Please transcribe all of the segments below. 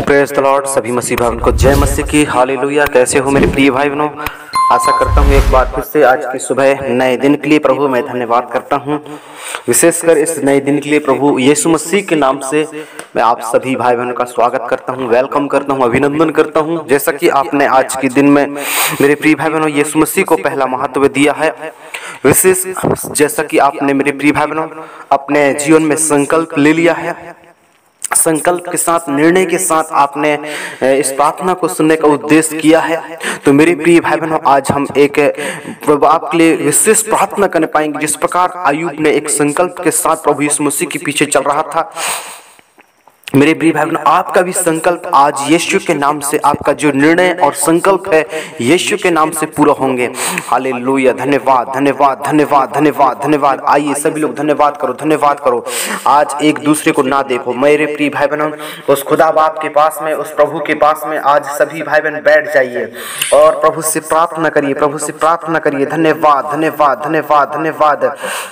Praise the Lord. सभी मसीह भाइयों को जय मसीह की। हालेलुया। कैसे हो मेरे प्रिय भाई बहनों? आशा करता हूँ एक बार फिर से आज की सुबह नए दिन के लिए प्रभु मैं धन्यवाद करता हूँ। विशेषकर इस नए दिन के लिए प्रभु यीशु मसीह के नाम से मैं आप सभी भाई बहनों का स्वागत करता हूँ, वेलकम करता हूँ, अभिनंदन करता हूँ। जैसा कि आपने आज के दिन में मेरे प्रिय भाई बहनों यीशु मसीह को पहला महत्व दिया है, विशेष जैसा कि आपने मेरे प्रिय भाई बहनों अपने जीवन में संकल्प ले लिया है, संकल्प के साथ, निर्णय के साथ आपने इस प्रार्थना को सुनने का उद्देश्य किया है, तो मेरे प्रिय भाई बहनों आज हम एक आपके लिए विशेष प्रार्थना करने पाएंगे। जिस प्रकार अय्यूब ने एक संकल्प के साथ प्रभु यीशु मसीह के पीछे चल रहा था, मेरे प्रिय भाई बहनों आपका भी संकल्प आज यीशु के नाम से, आपका जो निर्णय और संकल्प है यीशु के नाम से पूरा होंगे। हालेलुया। धन्यवाद धन्यवाद धन्यवाद धन्यवाद धन्यवाद। आइए सभी लोग धन्यवाद करो, धन्यवाद करो। आज एक दूसरे को ना देखो मेरे प्रिय भाई बहनों, उस खुदा बाप के पास में, उस प्रभु के पास में आज सभी भाई बहन बैठ जाइए और प्रभु से प्रार्थना करिए, प्रभु से प्रार्थना करिए। धन्यवाद धन्यवाद धन्यवाद धन्यवाद।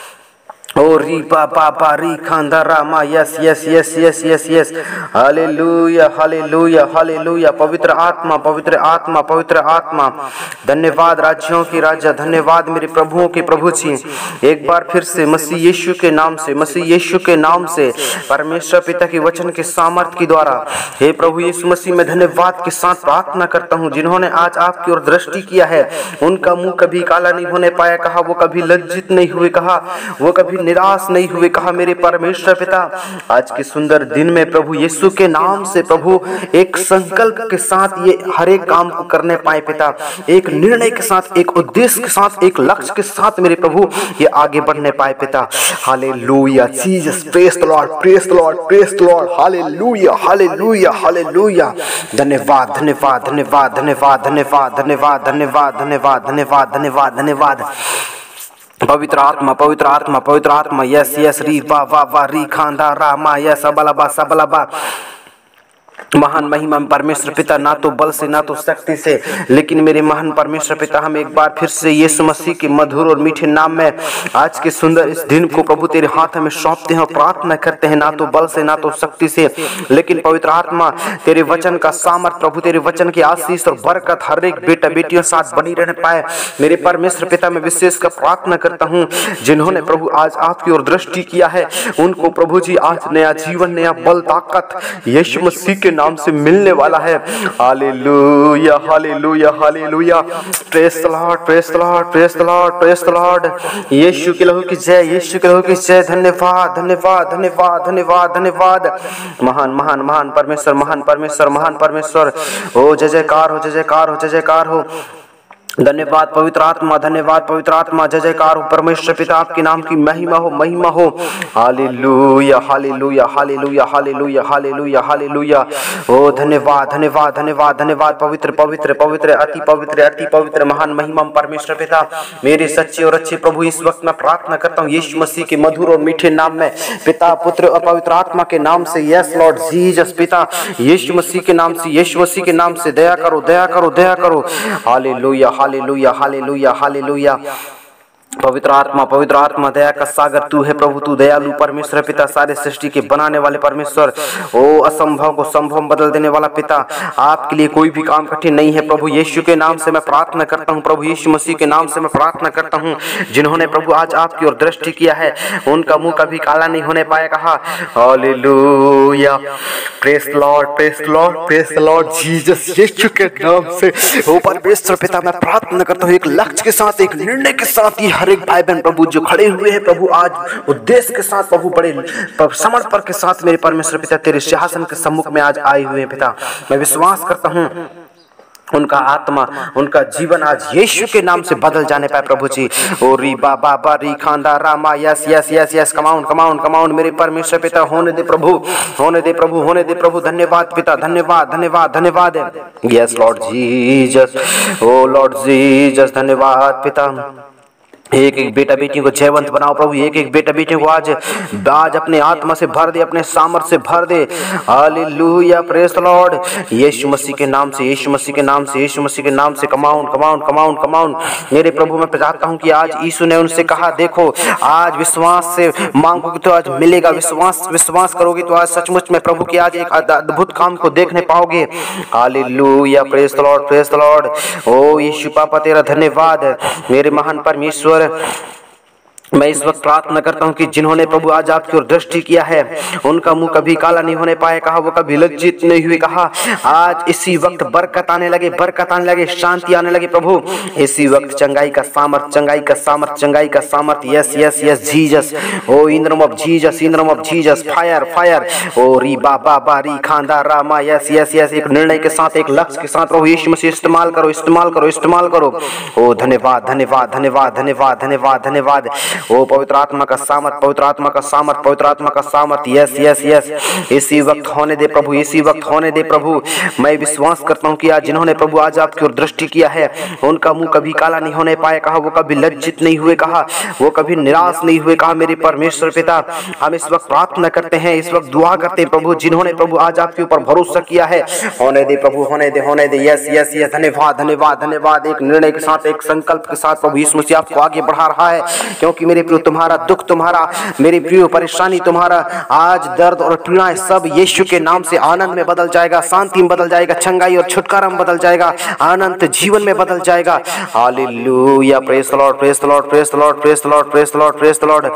ओ री पा री खांदा रामा। Yes yes yes yes yes yes. Hallelujah hallelujah hallelujah. पवित्र आत्मा पवित्र आत्मा पवित्र आत्मा, धन्यवाद राज्यों की राजा, धन्यवाद मेरे प्रभुओं के प्रभु जी। एक बार फिर से मसीह यीशु के नाम से, मसीह यीशु के नाम से, परमेश्वर पिता के वचन के सामर्थ के द्वारा हे प्रभु यीशु मसीह में धन्यवाद के साथ प्रार्थना करता हूँ। जिन्होंने आज आपकी ओर दृष्टि किया है उनका मुंह कभी काला नहीं होने पाया, कहा वो कभी लज्जित नहीं हुए, कहा वो कभी निराश नहीं हुए, कहा मेरे परमेश्वर पिता आज के सुंदर दिन में प्रभु यीशु के नाम से प्रभु एक संकल्प के साथ ये हर एक काम को करने पाए पिता, एक निर्णय के साथ, एक उद्देश्य के साथ, एक लक्ष्य के साथ मेरे प्रभु ये आगे बढ़ने पाए पिता। Hallelujah Jesus. Praise the Lord, praise the Lord, praise the Lord. Hallelujah hallelujah hallelujah. धन्यवाद धन्यवाद धन्यवाद धन्यवाद धन्यवाद धन्यवाद धन्यवाद धन्यवाद धन्यवाद धन्यवाद धन्यवाद। पवित्र आत्मा पवित्र आत्मा पवित्र आत्मा। यस यस री वा वा वा री खांदा रामा। यस सबलबा सबलबा। महान महिमा परमेश्वर पिता, ना तो बल से ना तो शक्ति से, लेकिन मेरे महान परमेश्वर पिता हम एक बार फिर से यीशु मसीह के मधुर और मीठे नाम में आज के सुंदर इस दिन को प्रभु तेरे हाथ में सौंपते हैं और प्रार्थना करते हैं, ना तो बल से ना तो शक्ति से, लेकिन पवित्र आत्मा तेरे वचन का सामर्थ, प्रभु तेरे वचन की आशीष और बरकत हर एक बेटा बेटियों साथ बनी रहने पाए। मेरे परमेश्वर पिता मैं विशेष कर प्रार्थना करता हूँ जिन्होंने प्रभु आज आपकी ओर दृष्टि किया है उनको प्रभु जी आज नया जीवन, नया बल, ताकत यीशु मसीह के नाम से मिलने वाला है। Hallelujah hallelujah hallelujah. Praise the Lord, praise the Lord, praise the Lord, praise the Lord. यीशु के लहू की जय, यीशु के लहू की जय। धन्यवाद धन्यवाद धन्यवाद धन्यवाद धन्यवाद। महान महान महान परमेश्वर, महान परमेश्वर, महान परमेश्वर। ओ जय जयकार हो, जय जयकार हो, जय जयकार हो। धन्यवाद पवित्र आत्मा, धन्यवाद पवित्र आत्मा। जय जयकार हो परमेश्वर पिता, आपके नाम की महिमा हो, महिमा हो। Hallelujah hallelujah hallelujah hallelujah hallelujah hallelujah. ओ धन्यवाद धन्यवाद धन्यवाद धन्यवाद। पवित्र पवित्र पवित्र, अति पवित्र, अति पवित्र, महान महिमा परमेश्वर पिता मेरे सच्चे और अच्छे प्रभु, इस वक्त मैं प्रार्थना करता हूँ यीशु मसीह के मधुर और मीठे नाम में, पिता पुत्र और पवित्र आत्मा के नाम से। यस लॉर्ड जीसस पिता, यीशु मसीह के नाम से, यीशु मसीह के नाम से दया करो, दया करो, दया करो। Hallelujah hallelujah hallelujah hallelujah. पवित्र आत्मा दया का सागर तू है प्रभु, तू दयालु परमेश्वर पिता, सारे सृष्टि के बनाने वाले परमेश्वर। ओ असंभव को संभव बदल देने वाला पिता, आपके लिए कोई भी काम कठिन नहीं है प्रभु। यीशु के नाम से मैं प्रार्थना करता हूँ प्रभु, यीशु मसीह के नाम से मैं प्रार्थना करता हूँ जिन्होंने प्रभु आज आपकी ओर दृष्टि किया है उनका मुंह कभी काला नहीं होने पाया, कहा hallelujah. Praise the Lord, praise the Lord, praise the Lord Jesus. यीशु के नाम से ओ परमेश्वर पिता मैं प्रार्थना करता हूँ एक लक्ष्य के साथ, एक निर्णय के साथ ही हर एक भाई बहन प्रभु जो खड़े हुए हैं प्रभु आज उद्देश्य के साथ प्रभु, बड़े समर्पण के साथ मेरे परमेश्वर पिता तेरे सिंहासन के सम्मुख में आज आए हुए हैं पिता। मैं विश्वास करता हूँ उनका आत्मा, उनका जीवन आज यीशु के नाम से बदल जाने पाए प्रभु जी। ओ री बाबा बा री खांदा रामा। Yes yes yes yes. Come on come on कमाउन मेरे परमेश्वर पिता, होने दे प्रभु, होने दे प्रभु, होने दे प्रभु। धन्यवाद पिता, धन्यवाद धन्यवाद धन्यवाद। Yes Lord Jesus, O Lord Jesus, धन्यवाद पिता। एक एक बेटा बेटियों को जयवंत बनाओ प्रभु। एक एक बेटा बेटियों को आज अपने आत्मा से भर दे, अपने सामर्थ से भर दे। Hallelujah, praise the Lord. यीशु मसीह के नाम से, यीशु मसीह के नाम से, यीशु मसीह के नाम से कमाउन कमाउन कमाउन कमाउन। मेरे प्रभु मैं चाहता हूँ कि आज यीशु ने उनसे कहा, देखो आज विश्वास से मांगोगे तो आज मिलेगा, विश्वास करोगे तो आज सचमुच में प्रभु के आज एक अद्भुत काम को देखने पाओगे। Hallelujah, praise the Lord, praise the Lord. ओ यीशु पापा तेरा धन्यवाद। मेरे महान परमेश्वर, मैं इस वक्त प्रार्थना करता हूँ कि जिन्होंने प्रभु आज आपकी ओर दृष्टि किया है, उनका मुंह कभी काला नहीं होने पाए, कहा वो कभी लज्जित नहीं हुए, कहा आज इसी वक्त बरकत आने लगे, बरकत आने लगे, शांति आने लगे प्रभु। इसी वक्त चंगाई का सामर्थ, चंगाई का सामर्थ, चंगाई का सामर्थ। Yes yes yes Jesus, O in the name of Jesus, in the name of Jesus, fire fire. ओ री बाबा बारी खांदा रामा, यस यस यस। एक निर्णय के साथ, एक लक्ष्य के साथ प्रभु यीशु मसीह इस्तेमाल करो, इस्तेमाल करो, इस्तेमाल करो। ओ धन्यवाद धन्यवाद धन्यवाद धन्यवाद धन्यवाद धन्यवाद। ओ पवित्र आत्मा का सामर्थ, पवित्र आत्मा का सामर्थ, पवित्र आत्मा का सामर्थ। यस यस यस, इसी वक्त होने दे प्रभु, इसी वक्त होने दे प्रभु। मैं विश्वास करता हूँ कि आज जिन्होंने प्रभु आज आपकी ओर दृष्टि किया है, उनका मुंह कभी काला नहीं होने पाए, कहा वो कभी लज्जित नहीं हुए, कहा वो कभी निराश नहीं हुए। कहा मेरे परमेश्वर पिता, हम इस वक्त प्रार्थना करते हैं, इस वक्त दुआ करते हैं प्रभु, जिन्होंने प्रभु आज आपके ऊपर भरोसा किया है, होने दे प्रभु, होने दे, होने दे। यस यस यस, धन्यवाद धन्यवाद धन्यवाद। एक निर्णय के साथ, एक संकल्प के साथ प्रभु यीशु मसीह आपको आगे बढ़ा रहा है, क्योंकि मेरे प्रिय तुम्हारा दुख, तुम्हारा मेरे प्रिय परेशानी, तुम्हारा आज दर्द और पीड़ाएं सब यीशु के नाम से आनंद में बदल जाएगा, शांति में बदल जाएगा, चंगाई और छुटकारा में बदल जाएगा, अनंत जीवन में बदल जाएगा। Hallelujah, praise the Lord, praise the Lord, praise the Lord, praise the Lord, praise the Lord, praise the Lord.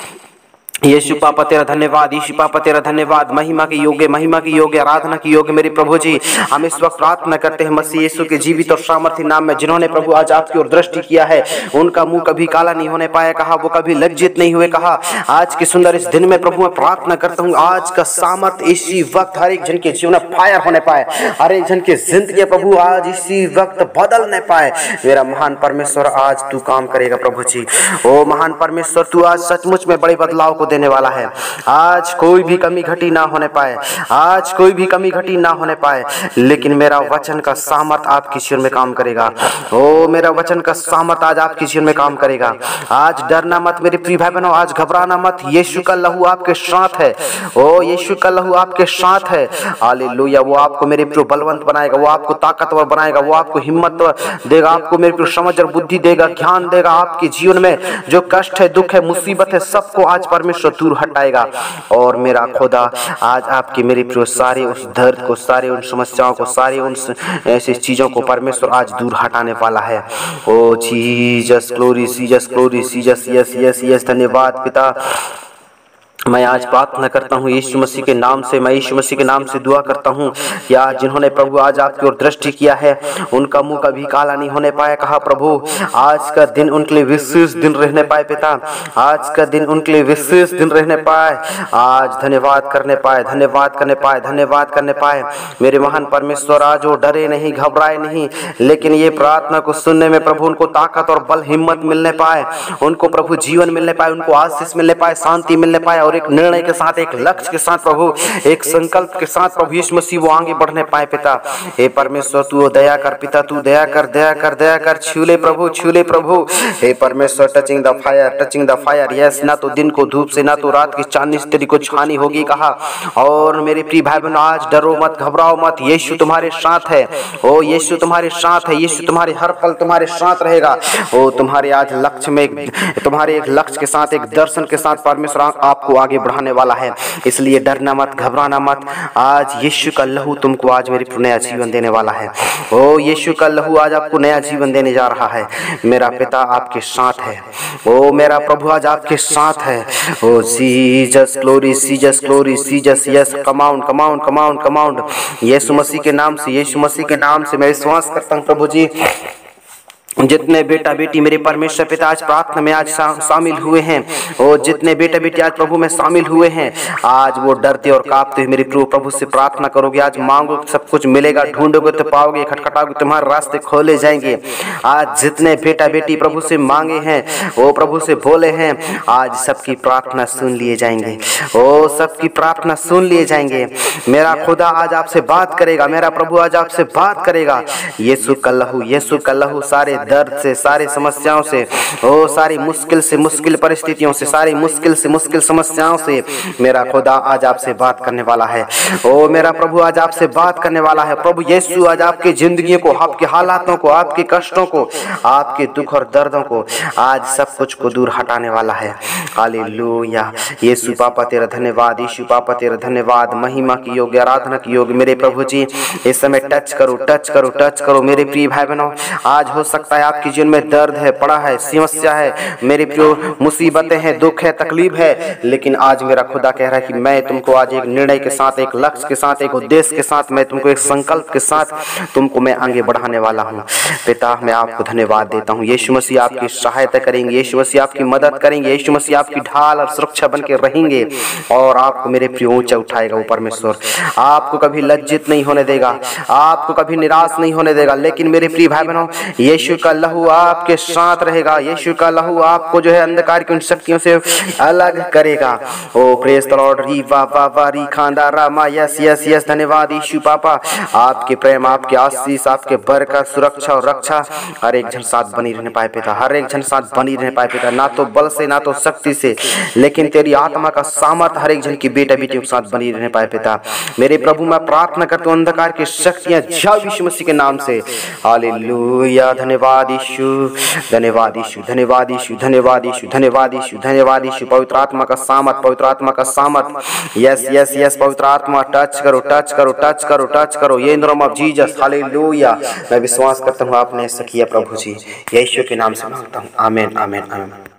यीशु पापा तेरा धन्यवाद, यीशु पापा तेरा धन्यवाद। महिमा की योग्य, महिमा की योग्य, आराधना की योग्य मेरे प्रभु जी। हम इस वक्त प्रार्थना करते हैं मसीह यीशु के जीवित और सामर्थी नाम में, जिन्होंने प्रभु आज आपकी ओर दृष्टि किया है, उनका मुंह कभी काला नहीं होने पाया, कहा वो कभी लज्जित नहीं हुए, कहा आज के सुंदर इस दिन में प्रभु मैं प्रार्थना करता हूँ आज का सामर्थ इसी वक्त हर एक जन के जीवन में फायर होने पाए, हर एक जन की जिंदगी प्रभु आज इसी वक्त बदलने पाए। मेरा महान परमेश्वर आज तू काम करेगा प्रभु जी। ओ महान परमेश्वर, तू आज सचमुच में बड़े बदलाव को देने वाला है। आज कोई भी कमी घटी ना होने पाए, आज कोई भी कमी घटी ना होने पाए, लेकिन मेरा वचन का सामर्थ आपके जीवन में काम करेगा। ओ मेरा वचन का सामर्थ आज आपके जीवन में काम करेगा। आज डरना मत मेरे प्रिय भाई बहनों, आज घबराना मत। यीशु का लहू आपके साथ है। ओ यीशु का लहू आपके साथ है। हालेलुया, वो आपको मेरे प्रिय बलवंत बनाएगा, वो आपको ताकतवर बनाएगा, वो आपको हिम्मत देगा, आपको मेरे प्रिय समझ और बुद्धि देगा, ज्ञान देगा। आपके जीवन में जो कष्ट है, दुख है, मुसीबत है, सबको आज परमेश्वर दूर हटाएगा। और मेरा खुदा आज आपके मेरे प्रिय सारे उस दर्द को, सारे उन समस्याओं को, सारे उन ऐसी चीजों को परमेश्वर आज दूर हटाने वाला है। O Jesus, glory, Jesus, glory, Jesus. Yes yes yes, धन्यवाद पिता। मैं आज प्रार्थना करता हूँ यीशु मसीह के नाम से, मैं यीशु मसीह के नाम से दुआ करता हूँ कि आज जिन्होंने प्रभु आज आपकी ओर दृष्टि किया है, उनका मुंह कभी काला नहीं होने पाया, कहा प्रभु आज का दिन उनके लिए विशेष दिन रहने पाए पिता, आज का दिन उनके लिए विशेष दिन रहने पाए, आज धन्यवाद करने पाए, धन्यवाद करने पाए, धन्यवाद करने पाए। मेरे महान परमेश्वर आज वो डरे नहीं, घबराए नहीं, लेकिन ये प्रार्थना को सुनने में प्रभु उनको ताकत और बल, हिम्मत मिलने पाए, उनको प्रभु जीवन मिलने पाए, उनको आशीष मिलने पाए, शांति मिलने पाए, और एक निर्णय के साथ, एक लक्ष्य के साथ प्रभु, एक संकल्प के साथ प्रभु यीशु मसीह वो आगे बढ़ने पाए पिता। हे परमेश्वर तू दया कर पिता, तू दया कर, दया कर, दया कर। छूले प्रभु, छूले प्रभु। हे परमेश्वर, touching the fire, touching the fire. Yes, ना तो दिन को धूप से, ना तो रात की चांदनी से तेरी को छानी होगी, कहा। और मेरे प्रिय भाई बहनों, आज डरो मत, घबराओ मत, यीशु तुम्हारे साथ है। ओ यीशु तुम्हारे साथ है, यीशु तुम्हारे हर पल तुम्हारे साथ रहेगा। ओ तुम्हारे आज लक्ष्य में, तुम्हारे एक लक्ष्य के साथ, एक दर्शन के साथ परमेश्वर आपको आगे बढ़ाने वाला है। इसलिए डरना मत, घबराना मत। आज यीशु का लहू तुमको आज मेरे नया जीवन देने वाला है। ओ यीशु का लहू आज आपको नया जीवन देने जा रहा है। मेरा पिता आपके साथ है। ओ मेरा प्रभु आज आपके साथ है। O Jesus, glory, Jesus, glory, Jesus. Yes, come on, come on, come on, come on. यीशु मसीह के नाम से, यीशु मसीह के नाम से मैं विश्वास करता हूँ प्रभु जी, जितने बेटा बेटी मेरे परमेश्वर पिता आज प्रार्थना में आज शामिल हुए हैं, और जितने बेटा बेटी आज प्रभु में शामिल हुए हैं, आज वो डरते और कांपते मेरे प्रभु से प्रार्थना करोगे। आज मांगो सब कुछ मिलेगा, ढूंढोगे तो पाओगे, खटखटाओगे तुम्हारे रास्ते खोले जाएंगे। आज जितने बेटा बेटी प्रभु से मांगे हैं, वो प्रभु से बोले हैं, आज सबकी प्रार्थना सुन लिए जाएंगे। ओ सबकी प्रार्थना सुन लिए जाएंगे। मेरा खुदा आज आपसे बात करेगा, मेरा प्रभु आज आपसे बात करेगा। यीशु का लहू, यीशु का लहू सारे दर्द से, सारी समस्याओं से, ओ सारी मुश्किल से मुश्किल परिस्थितियों से, सारी मुश्किल से मुश्किल समस्याओं से मेरा खुदा आज आपसे बात करने वाला है। ओ मेरा प्रभु आज आपसे बात करने वाला है। प्रभु यीशु आज आपकी जिंदगी को, आपके हालातों को, आपके कष्टों को, आपके दुख और दर्दों को, आज सब कुछ को दूर हटाने वाला है। हालेलुया। यीशु पापा तेरा धन्यवाद, यीशु पापा तेरा धन्यवाद। महिमा की योग्य, आराधना की योग्य मेरे प्रभु जी, इस समय टच करो, टच करो, टच करो मेरे प्रिय भाई बहनों। आज हो सकता है आपके जीवन में दर्द है, पड़ा है, समस्या है मेरे प्रियो, मुसीबतें हैं, दुख है, तकलीफ है, लेकिन आज मेरा खुदा कह रहा है कि मैं तुमको आज एक निर्णय के साथ, एक लक्ष्य के साथ, एक उद्देश्य के साथ, मैं तुमको एक संकल्प के साथ तुमको मैं आगे बढ़ाने वाला हूँ। पिता मैं आपको धन्यवाद देता हूँ। यीशु मसीह आपकी सहायता करेंगे, यीशु मसीह आपकी मदद करेंगे, यीशु मसीह आपकी ढाल और सुरक्षा बन के रहेंगे और आपको मेरे प्रिय ऊंचा उठाएगा। वो परमेश्वर आपको कभी लज्जित नहीं होने देगा, आपको कभी निराश नहीं होने देगा। लेकिन मेरे प्रिय भाई बहनों, यीशु का लहू आपके साथ रहेगा, यीशु का लहू आपको जो है अंधकार की उन शक्तियों से अलग करेगा। O praise the Lord. री वा वा वा री खांदा रामा, यस यस यस। धन्यवाद यीशु पापा, आपके प्रेम, आपके आशीष, आपके बरकत, सुरक्षा और रक्षा हर एक जन साथ बनी रहने पाए पिता, हर एक जन साथ बनी रहने पाए पिता, ना तो बल से ना तो शक्ति से, लेकिन तेरी आत्मा का सामर्थ हर एक जन की बेटा बेटियों के साथ बनी रहने पाए पिता। मेरे प्रभु मैं प्रार्थना करता हूँ अंधकार की शक्तियां जाओ यीशु मसीह के नाम से। हालेलुया। धन्यवाद यीशु, धन्यवाद यीशु, धन्यवाद यीशु, धन्यवाद यीशु, धन्यवाद यीशु, धन्यवाद यीशु। पवित्र आत्मा का सामर्थ, पवित्र आत्मा का सामर्थ, यस यस यस। पवित्र आत्मा टच करो, टच करो, टच करो, टच करो, ये नाम ऑफ जीसस। हालेलुया। मैं विश्वास करता हूँ आपने ऐसा किया प्रभु जी, यीशु के नाम से मांगता हूँ। आमीन, आमीन, आमीन।